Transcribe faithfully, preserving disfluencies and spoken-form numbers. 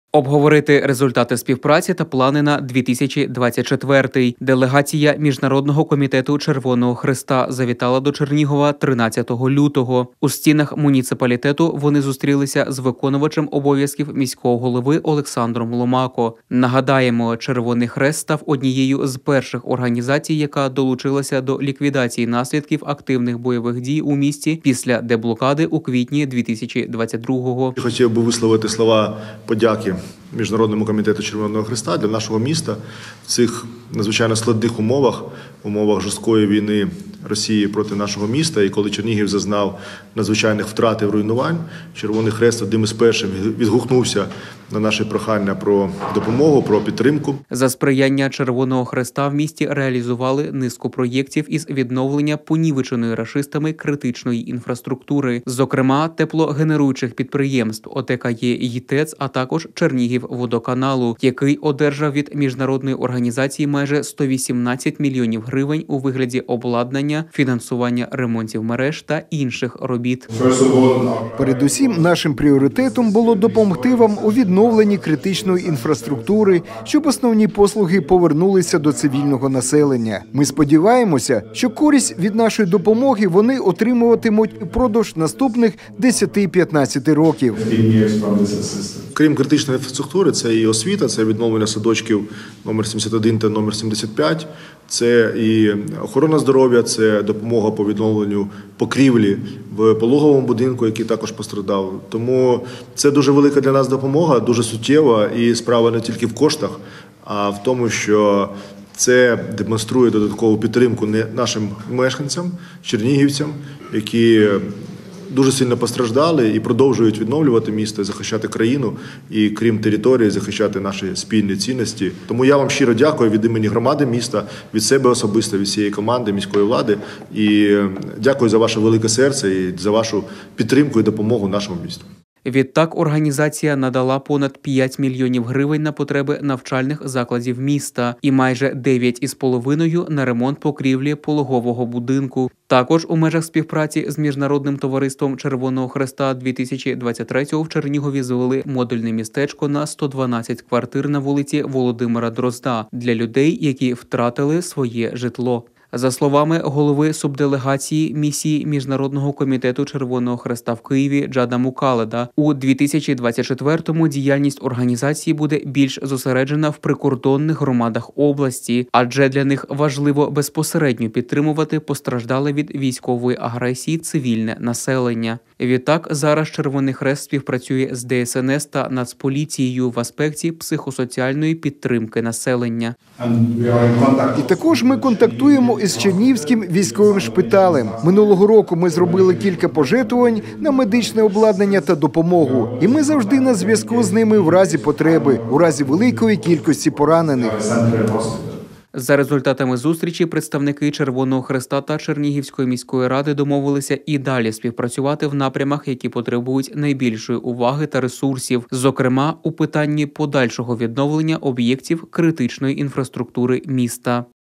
Обговорити результати співпраці та плани на дві тисячі двадцять четвертий. Делегація Міжнародного комітету Червоного Хреста завітала до Чернігова тринадцятого лютого. У стінах муніципалітету вони зустрілися з виконувачем обов'язків міського голови Олександром Ломако. Нагадаємо, Червоний Хрест став однією з перших організацій, яка долучилася до ліквідації наслідків активних бойових дій у місті після деблокади у квітні дві тисячі двадцять другого. Хотів би висловити слова подяки Міжнародному комітету Червоного Хреста для нашого міста в цих надзвичайно складних умовах, умовах жорсткої війни Росії проти нашого міста. І коли Чернігів зазнав надзвичайних втрат і руйнувань, Червоний Хрест одним із перших відгукнувся на наші прохання про допомогу, про підтримку. За сприяння Червоного Хреста в місті реалізували низку проєктів із відновлення понівеченої рашистами критичної інфраструктури, зокрема теплогенеруючих підприємств О Те Ка Є ЮТЕЦ, а також Чернігівводоканалу, який одержав від міжнародної організації майже сто вісімнадцять мільйонів гривень у вигляді обладнання, фінансування ремонтів мереж та інших робіт. Передусім, нашим пріоритетом було допомогти вам у відновленні критичної інфраструктури, щоб основні послуги повернулися до цивільного населення. Ми сподіваємося, що користь від нашої допомоги вони отримуватимуть впродовж наступних десяти-п'ятнадцяти років. Крім критичної інфраструктури, це і освіта, це відновлення садочків номер сімдесят один та номер сімдесят п'ять, це і охорона здоров'я, це допомога по відновленню покрівлі в пологовому будинку, який також постраждав. Тому це дуже велика для нас допомога, дуже суттєва, і справа не тільки в коштах, а в тому, що це демонструє додаткову підтримку нашим мешканцям, чернігівцям, які дуже сильно постраждали і продовжують відновлювати місто, захищати країну і, крім території, захищати наші спільні цінності. Тому я вам щиро дякую від імені громади міста, від себе особисто, від всієї команди міської влади. І дякую за ваше велике серце і за вашу підтримку і допомогу нашому місту. Відтак, організація надала понад п'ять мільйонів гривень на потреби навчальних закладів міста і майже дев'ять із половиною на ремонт покрівлі пологового будинку. Також у межах співпраці з Міжнародним товариством Червоного Хреста дві тисячі двадцять третього в Чернігові звели модульне містечко на сто дванадцять квартир на вулиці Володимира Дрозда для людей, які втратили своє житло. За словами голови субделегації місії Міжнародного комітету Червоного Хреста в Києві Джада Мукаледа, у дві тисячі двадцять четвертому діяльність організації буде більш зосереджена в прикордонних громадах області, адже для них важливо безпосередньо підтримувати постраждале від військової агресії цивільне населення. Відтак, зараз Червоний Хрест співпрацює з Де Ес Ен Ес та Нацполіцією в аспекті психосоціальної підтримки населення. І також ми контактуємо із Чернігівським військовим шпиталем. Минулого року ми зробили кілька пожертвувань на медичне обладнання та допомогу. І ми завжди на зв'язку з ними в разі потреби, у разі великої кількості поранених. За результатами зустрічі представники Червоного Хреста та Чернігівської міської ради домовилися і далі співпрацювати в напрямах, які потребують найбільшої уваги та ресурсів, зокрема у питанні подальшого відновлення об'єктів критичної інфраструктури міста.